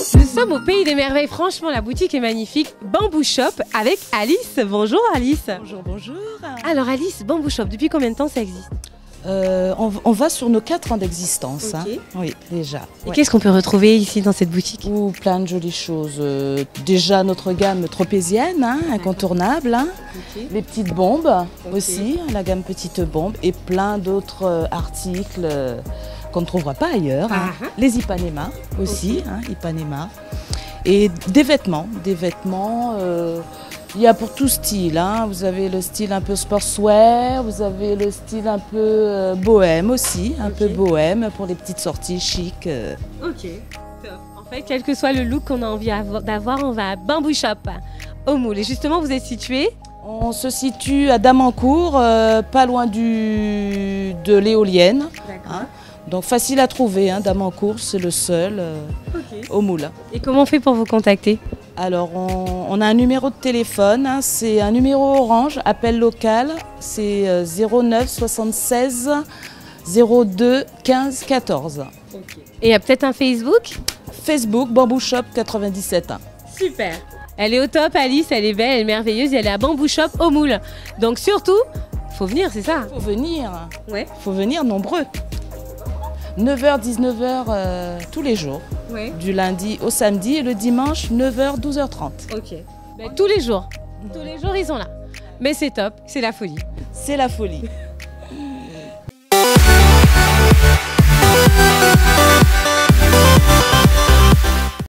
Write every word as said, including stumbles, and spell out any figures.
Nous sommes au Pays des Merveilles, franchement la boutique est magnifique. Bamboo Shop avec Alice. Bonjour Alice. Bonjour, bonjour. Alors Alice, Bamboo Shop, depuis combien de temps ça existe? Euh, on, on va sur nos quatre ans d'existence. Ok. Hein. Oui, déjà. Et Ouais. qu'est-ce qu'on peut retrouver ici dans cette boutique? Ou plein de jolies choses. Euh, déjà notre gamme tropézienne, hein, incontournable. Hein. Ok. Les petites bombes Ok. aussi, la gamme petite bombe. Et plein d'autres euh, articles euh, qu'on ne trouvera pas ailleurs. Hein. Ah. Les Ipanema aussi, hein, Ipanema. Et des vêtements, des vêtements... Euh, il y a pour tout style, hein. Vous avez le style un peu sportswear, vous avez le style un peu euh, bohème aussi, un Ok. peu bohème pour les petites sorties chic. euh. Ok, top. En fait, quel que soit le look qu'on a envie avo- d'avoir, on va à Bamboo Shop au Moule. Et justement, vous êtes situé? On se situe à Damancourt, euh, pas loin du, de l'éolienne. D'accord. Hein. Donc facile à trouver, hein, Damancourt, c'est le seul euh, Ok. au Moule. Et comment on fait pour vous contacter? Alors, on, on a un numéro de téléphone, hein, c'est un numéro orange, appel local, c'est euh, zéro neuf soixante-seize zéro deux quinze quatorze. Et il y a peut-être un Facebook? Facebook, Bamboo Shop quatre-vingt-dix-sept. Super. Elle est au top, Alice, elle est belle, elle est merveilleuse, et elle est à Bamboo Shop au Moule. Donc surtout, faut venir, c'est ça? Faut venir, Ouais. faut venir nombreux. neuf heures dix-neuf heures euh, tous les jours, Ouais. du lundi au samedi et le dimanche neuf heures douze heures trente. Ok. Ben, tous les jours. Tous les jours, ils sont là. Mais c'est top, c'est la folie. C'est la folie.